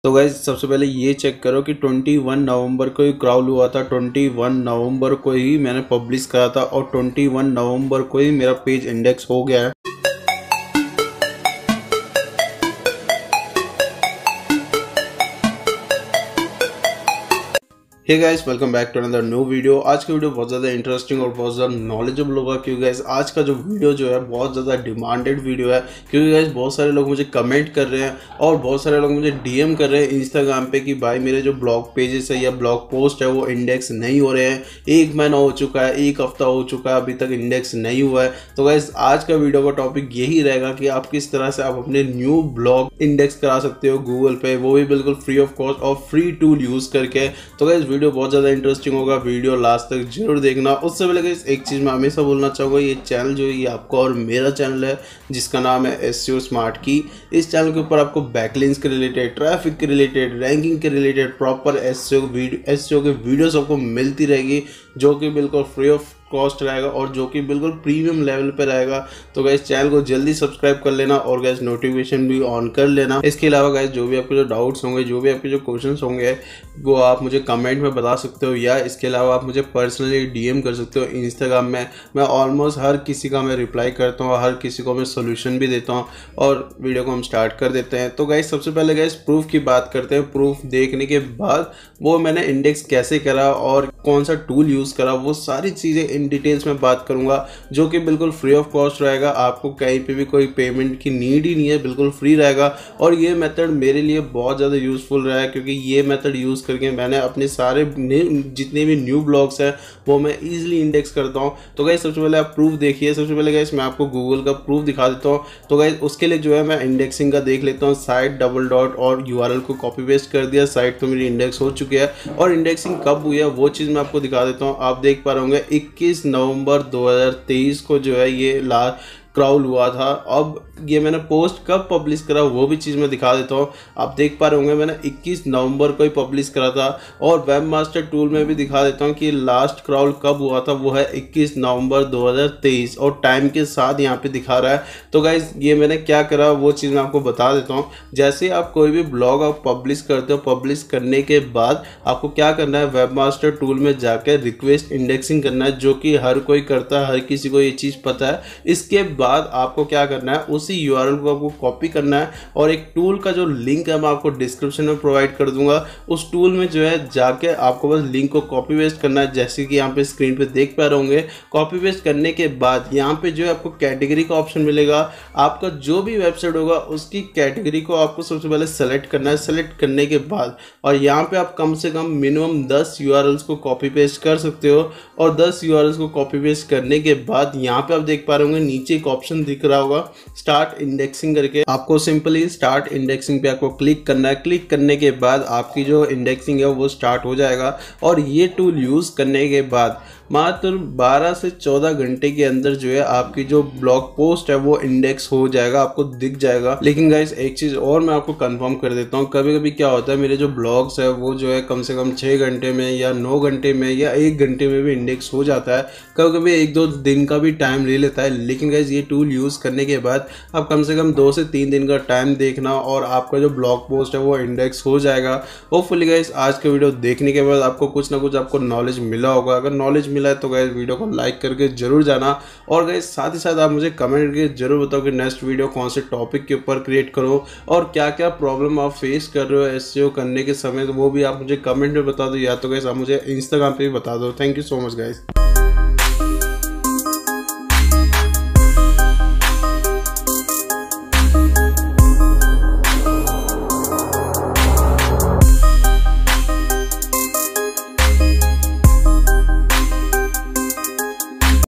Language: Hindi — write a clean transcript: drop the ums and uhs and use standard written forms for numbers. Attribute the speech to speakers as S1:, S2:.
S1: तो गाइज सबसे पहले ये चेक करो कि 21 नवंबर को ही क्राउल हुआ था। 21 नवंबर को ही मैंने पब्लिश करा था और 21 नवंबर को ही मेरा पेज इंडेक्स हो गया है। Hey guys, welcome back to another new video. आज की वीडियो बहुत ज़्यादा इंटरेस्टिंग और बहुत ज़्यादा नॉलेजेबल होगा, क्योंकि गाइस आज का जो वीडियो जो है बहुत ज़्यादा डिमांडेड वीडियो है। क्योंकि गाइस बहुत सारे लोग मुझे कमेंट कर रहे हैं और बहुत सारे लोग मुझे डीएम कर रहे हैं इंस्टाग्राम पे कि भाई मेरे जो ब्लॉग पेजेस है या ब्लॉग पोस्ट है वो इंडेक्स नहीं हो रहे हैं। 1 महीना हो चुका है, 1 हफ्ता हो चुका है, अभी तक इंडेक्स नहीं हुआ है। तो गाइस आज का वीडियो का टॉपिक यही रहेगा कि आप किस तरह से आप अपने न्यू ब्लॉग इंडेक्स करा सकते हो गूगल पे, वो भी बिल्कुल फ्री ऑफ कॉस्ट और फ्री टूल यूज़ करके। तो गाइस वीडियो बहुत ज़्यादा इंटरेस्टिंग होगा, वीडियो लास्ट तक जरूर देखना। उससे पहले गाइस एक चीज़ मैं हमेशा बोलना चाहूँगा, ये चैनल जो है ये आपका और मेरा चैनल है जिसका नाम है SEO स्मार्ट की। इस चैनल के ऊपर आपको बैकलिंक्स के रिलेटेड, ट्रैफिक के रिलेटेड, रैंकिंग के रिलेटेड प्रॉपर SEO के वीडियोस आपको मिलती रहेगी, जो कि बिल्कुल फ्री ऑफ कॉस्ट रहेगा और जो कि बिल्कुल प्रीमियम लेवल पे रहेगा। तो गाइस चैनल को जल्दी सब्सक्राइब कर लेना और गाइस नोटिफिकेशन भी ऑन कर लेना। इसके अलावा गाइस जो भी आपके जो डाउट्स होंगे, जो भी आपके जो क्वेश्चंस होंगे, वो आप मुझे कमेंट में बता सकते हो, या इसके अलावा आप मुझे पर्सनली डीएम कर सकते हो इंस्टाग्राम में। मैं ऑलमोस्ट हर किसी का मैं रिप्लाई करता हूँ, हर किसी को मैं सोल्यूशन भी देता हूँ। और वीडियो को हम स्टार्ट कर देते हैं। तो गाइस सबसे पहले गाइस प्रूफ की बात करते हैं। प्रूफ देखने के बाद वो मैंने इंडेक्स कैसे करा और कौन सा टूल यूज़ करा, वो सारी चीज़ें इन डिटेल्स में बात करूंगा, जो कि बिल्कुल फ्री ऑफ कॉस्ट रहेगा। आपको कहीं पे भी कोई पेमेंट की नीड ही नहीं है, बिल्कुल फ्री रहेगा। और ये मेथड मेरे लिए बहुत ज़्यादा यूज़फुल रहा है, क्योंकि ये मेथड यूज़ करके मैंने अपने सारे जितने भी न्यू ब्लॉग्स हैं वो मैं ईजिली इंडेक्स करता हूँ। तो गाइस सबसे पहले आप प्रूफ देखिए। सबसे पहले गाइस मैं आपको गूगल का प्रूफ दिखा देता हूँ। तो गाइस उसके लिए जो है मैं इंडेक्सिंग का देख लेता हूँ। साइट डबल डॉट और URL को कॉपी पेस्ट कर दिया, साइट तो मेरी इंडेक्स हो चुकी है। और इंडेक्सिंग कब हुई है वो चीज़ मैं आपको दिखा देता हूँ। आप देख पा रहे होंगे 21 नवंबर 2023 को जो है ये क्राउल हुआ था। अब ये मैंने पोस्ट कब पब्लिश करा वो भी चीज़ मैं दिखा देता हूँ। आप देख पा रहे होंगे मैंने 21 नवंबर को ही पब्लिश करा था। और वेबमास्टर टूल में भी दिखा देता हूँ कि लास्ट क्राउल कब हुआ था, वो है 21 नवंबर 2023 और टाइम के साथ यहाँ पे दिखा रहा है। तो गाइज ये मैंने क्या करा वो चीज़ मैं आपको बता देता हूँ। जैसे आप कोई भी ब्लॉग आप पब्लिश करते हो, पब्लिश करने के बाद आपको क्या करना है, वेबमास्टर टूल में जाकर रिक्वेस्ट इंडेक्सिंग करना है, जो कि हर कोई करता है, हर किसी को ये चीज़ पता है। इसके बाद आपको क्या करना है, उसी URL को आपको कॉपी करना है और एक टूल का जो लिंक है मैं आपको डिस्क्रिप्शन में प्रोवाइड कर दूंगा। उस टूल में जो है जाके आपको बस लिंक को कॉपी पेस्ट करना है, जैसे कि यहाँ पे स्क्रीन पे देख पा रहे होंगे। कॉपी पेस्ट करने के बाद यहाँ पे जो है आपको कैटेगरी का ऑप्शन मिलेगा। आपका जो भी वेबसाइट होगा उसकी कैटेगरी को आपको सबसे पहले सेलेक्ट करना है। सेलेक्ट करने के बाद और यहाँ पे आप कम से कम मिनिमम 10 URLs को कॉपी पेस्ट कर सकते हो। और 10 URLs को कॉपी पेस्ट करने के बाद यहाँ पे आप देख पा रहे होंगे नीचे एक ऑप्शन दिख रहा होगा स्टार्ट इंडेक्सिंग करके। आपको सिंपली स्टार्ट इंडेक्सिंग पे आपको क्लिक करना है। क्लिक करने के बाद आपकी जो इंडेक्सिंग है वो स्टार्ट हो जाएगा। और ये टूल यूज़ करने के बाद मात्र 12 से 14 घंटे के अंदर जो है आपकी जो ब्लॉग पोस्ट है वो इंडेक्स हो जाएगा, आपको दिख जाएगा। लेकिन गाइस एक चीज़ और मैं आपको कंफर्म कर देता हूँ, कभी कभी क्या होता है मेरे जो ब्लॉग्स है वो जो है कम से कम 6 घंटे में या 9 घंटे में या 1 घंटे में भी इंडेक्स हो जाता है। कभी कभी 1-2 दिन का भी टाइम ले लेता है। लेकिन गाइस ये टूल यूज़ करने के बाद आप कम से कम 2 से 3 दिन का टाइम देखना और आपका जो ब्लॉग पोस्ट है वो इंडेक्स हो जाएगा। होपफुली गाइस आज का वीडियो देखने के बाद आपको कुछ ना कुछ आपको नॉलेज मिला होगा। अगर नॉलेज मिला है तो गाइस वीडियो को लाइक करके जरूर जाना। और गाइस साथ ही साथ आप मुझे कमेंट करके जरूर बताओ कि नेक्स्ट वीडियो कौन से टॉपिक के ऊपर क्रिएट करो और क्या क्या प्रॉब्लम आप फेस कर रहे हो SEO करने के समय, तो वो भी आप मुझे कमेंट में बता दो, या तो गाइस आप मुझे इंस्टाग्राम पे भी बता दो। Thank you so much guys.